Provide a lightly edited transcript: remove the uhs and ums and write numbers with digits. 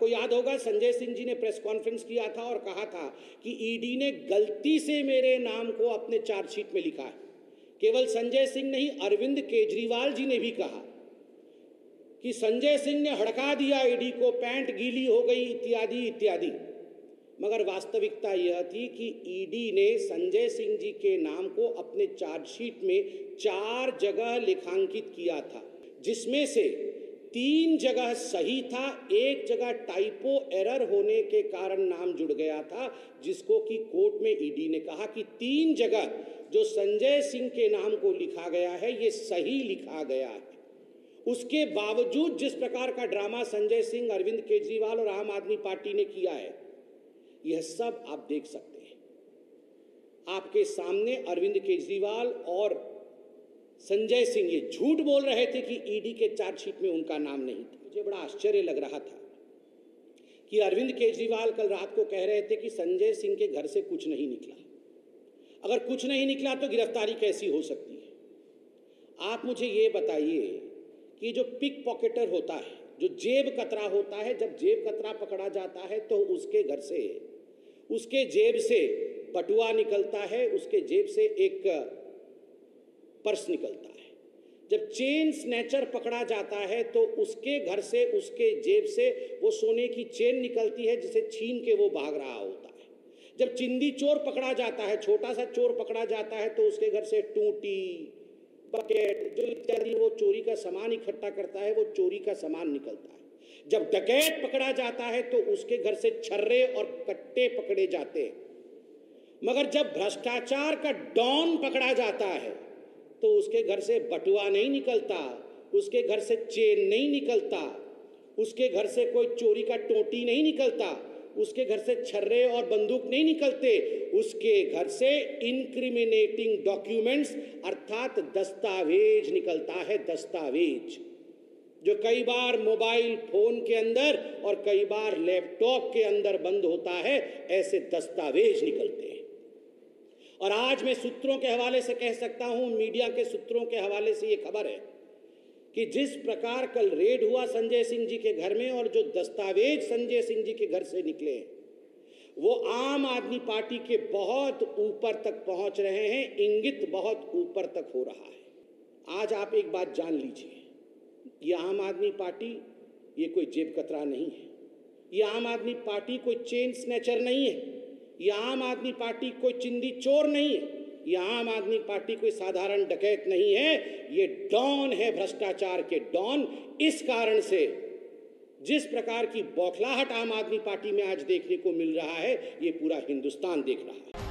याद होगा संजय सिंह जी ने प्रेस कॉन्फ्रेंस किया था और कहा था कि ईडी ने गलती से मेरे नाम को अपने चार्जशीट में लिखा है। केवल संजय सिंह नहीं, अरविंद केजरीवाल जी ने भी कहा कि संजय सिंह ने हड़का दिया ईडी को, पैंट गीली हो गई इत्यादि इत्यादि। मगर वास्तविकता यह थी कि ईडी ने संजय सिंह जी के नाम को अपने चार्जशीट में 4 जगह लिखांकित किया था, जिसमें से 3 जगह सही था, 1 जगह टाइपो एरर होने के कारण नाम जुड़ गया था, जिसको कि कोर्ट में ईडी ने कहा कि 3 जगह जो संजय सिंह के नाम को लिखा गया है ये सही लिखा गया है। उसके बावजूद जिस प्रकार का ड्रामा संजय सिंह, अरविंद केजरीवाल और आम आदमी पार्टी ने किया है, यह सब आप देख सकते हैं। आपके सामने अरविंद केजरीवाल और संजय सिंह ये झूठ बोल रहे थे कि ईडी के चार्जशीट में उनका नाम नहीं था। मुझे बड़ा आश्चर्य लग रहा था कि अरविंद केजरीवाल कल रात को कह रहे थे कि संजय सिंह के घर से कुछ नहीं निकला। अगर कुछ नहीं निकला तो गिरफ्तारी कैसी हो सकती है? आप मुझे ये बताइए कि जो पिक पॉकेटर होता है, जो जेब कतरा होता है, जब जेब कतरा पकड़ा जाता है तो उसके घर से, उसके जेब से बटुआ निकलता है, उसके जेब से एक पर्स निकलता है। जब चेन स्नैचर पकड़ा जाता है तो उसके घर से, उसके जेब से वो सोने की चेन निकलती है जिसे छीन के वो भाग रहा होता है। जब चिंदी चोर पकड़ा जाता है, छोटा सा चोर पकड़ा जाता है तो उसके घर से टूटी, बकेट, जो इत्यादि वो चोरी का सामान इकट्ठा करता है, वो चोरी का सामान निकलता है। जब डकैत पकड़ा जाता है तो उसके घर से छर्रे और कट्टे पकड़े जाते हैं। मगर जब भ्रष्टाचार का डॉन पकड़ा जाता है तो उसके घर से बटुआ नहीं निकलता, उसके घर से चेन नहीं निकलता, उसके घर से कोई चोरी का टोटी नहीं निकलता, उसके घर से छर्रे और बंदूक नहीं निकलते, उसके घर से इंक्रिमिनेटिंग डॉक्यूमेंट्स अर्थात दस्तावेज निकलता है। दस्तावेज जो कई बार मोबाइल फोन के अंदर और कई बार लैपटॉप के अंदर बंद होता है, ऐसे दस्तावेज निकलते हैं। और आज मैं सूत्रों के हवाले से कह सकता हूं, मीडिया के सूत्रों के हवाले से ये खबर है कि जिस प्रकार कल रेड हुआ संजय सिंह जी के घर में और जो दस्तावेज संजय सिंह जी के घर से निकले वो आम आदमी पार्टी के बहुत ऊपर तक पहुंच रहे हैं, इंगित बहुत ऊपर तक हो रहा है। आज आप एक बात जान लीजिए, ये आम आदमी पार्टी ये कोई जेब कतरा नहीं है, ये आम आदमी पार्टी कोई चेन स्नैचर नहीं है, ये आम आदमी पार्टी कोई चिंदी चोर नहीं है, ये आम आदमी पार्टी कोई साधारण डकैत नहीं है, ये डॉन है, भ्रष्टाचार के डॉन। इस कारण से जिस प्रकार की बौखलाहट आम आदमी पार्टी में आज देखने को मिल रहा है, ये पूरा हिंदुस्तान देख रहा है।